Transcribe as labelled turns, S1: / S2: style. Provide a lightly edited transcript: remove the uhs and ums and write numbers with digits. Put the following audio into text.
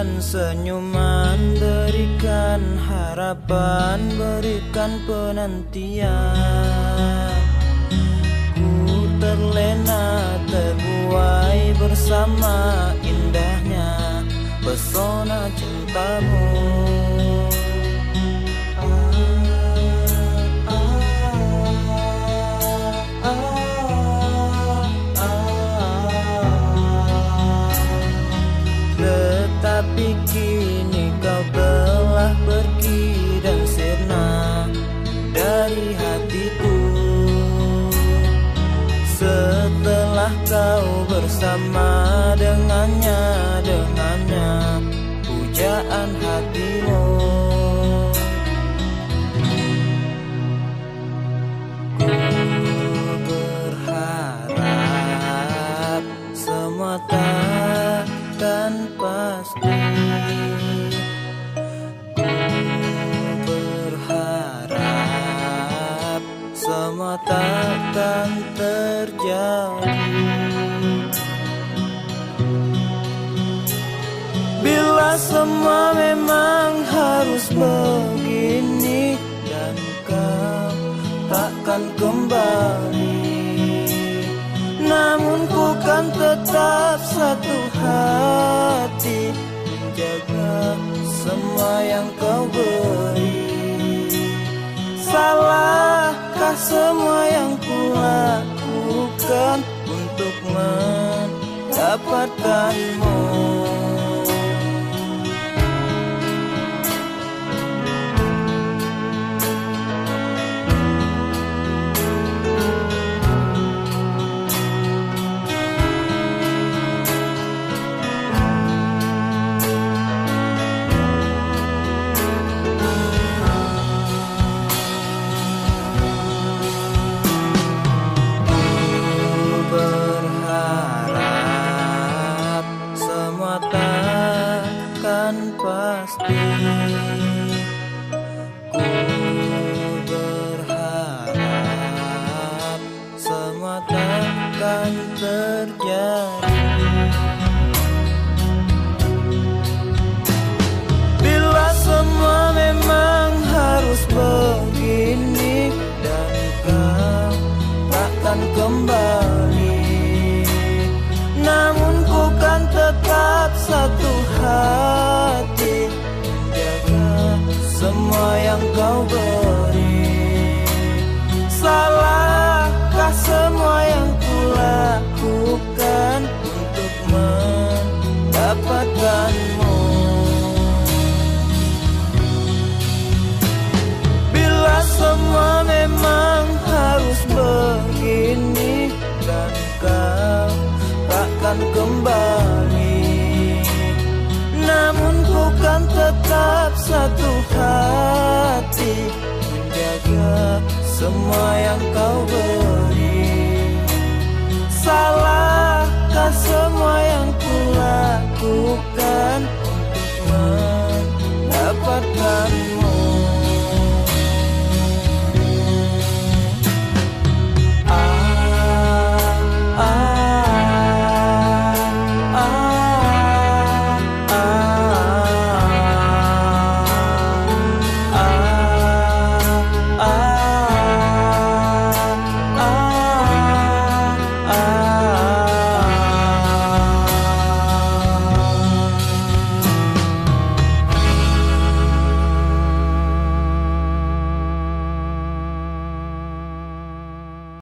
S1: berikan senyuman, berikan harapan, berikan penantian. Ku terlena terbuai bersama indahnya pesona cintamu. Tetapi kini kau telah pergi dan sirna dari hatiku. Setelah kau bersama dengannya, pujaan hatimu. Ku berharap semua takkan pasti. Ku berharap semua takkan terjadi. Bila semua memang harus begini dan kau takkan kembali, namun ku kan tetap satu hati menjaga semua yang kau beri. Salahkah semua yang ku lakukan untuk mendapatkanmu? Pasti ku berharap semua takkan terjadi. Bila semua memang harus begini dan kau takkan kembali, namun ku kan tetap satu hati menjaga semua yang kau beri. Salahkah semua yang ku lakukan untuk mendapatkanmu? Bila semua memang harus begini dan kau takkan kembali, namun ku kan tetap satu hati menjaga semua yang kau beri. Salahkah semua yang ku lakukan untuk mendapatkanmu?